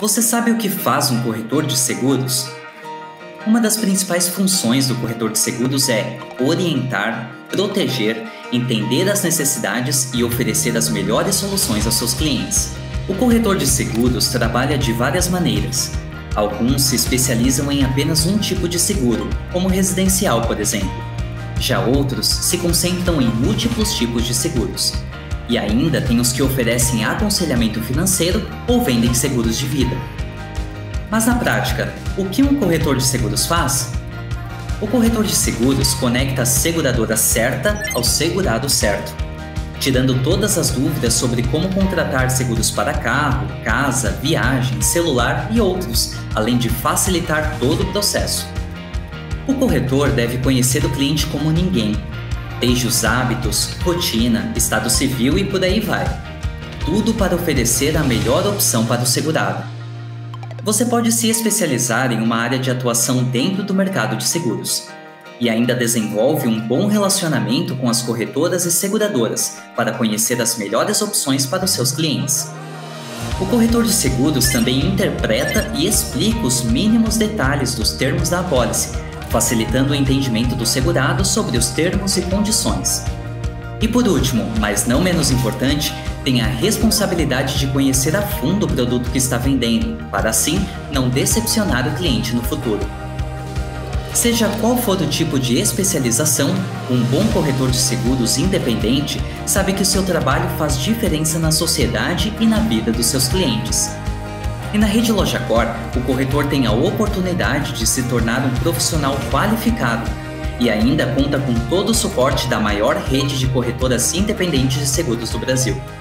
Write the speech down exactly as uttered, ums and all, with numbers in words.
Você sabe o que faz um corretor de seguros? Uma das principais funções do corretor de seguros é orientar, proteger, entender as necessidades e oferecer as melhores soluções aos seus clientes. O corretor de seguros trabalha de várias maneiras. Alguns se especializam em apenas um tipo de seguro, como residencial, por exemplo. Já outros se concentram em múltiplos tipos de seguros. E ainda tem os que oferecem aconselhamento financeiro ou vendem seguros de vida. Mas na prática, o que um corretor de seguros faz? O corretor de seguros conecta a seguradora certa ao segurado certo, tirando todas as dúvidas sobre como contratar seguros para carro, casa, viagem, celular e outros, além de facilitar todo o processo. O corretor deve conhecer o cliente como ninguém, desde os hábitos, rotina, estado civil e por aí vai. Tudo para oferecer a melhor opção para o segurado. Você pode se especializar em uma área de atuação dentro do mercado de seguros e ainda desenvolve um bom relacionamento com as corretoras e seguradoras para conhecer as melhores opções para os seus clientes. O corretor de seguros também interpreta e explica os mínimos detalhes dos termos da apólice, facilitando o entendimento do segurado sobre os termos e condições. E por último, mas não menos importante, tem a responsabilidade de conhecer a fundo o produto que está vendendo, para assim não decepcionar o cliente no futuro. Seja qual for o tipo de especialização, um bom corretor de seguros independente sabe que o seu trabalho faz diferença na sociedade e na vida dos seus clientes. E na Rede Lojacor, o corretor tem a oportunidade de se tornar um profissional qualificado e ainda conta com todo o suporte da maior rede de corretoras independentes de seguros do Brasil.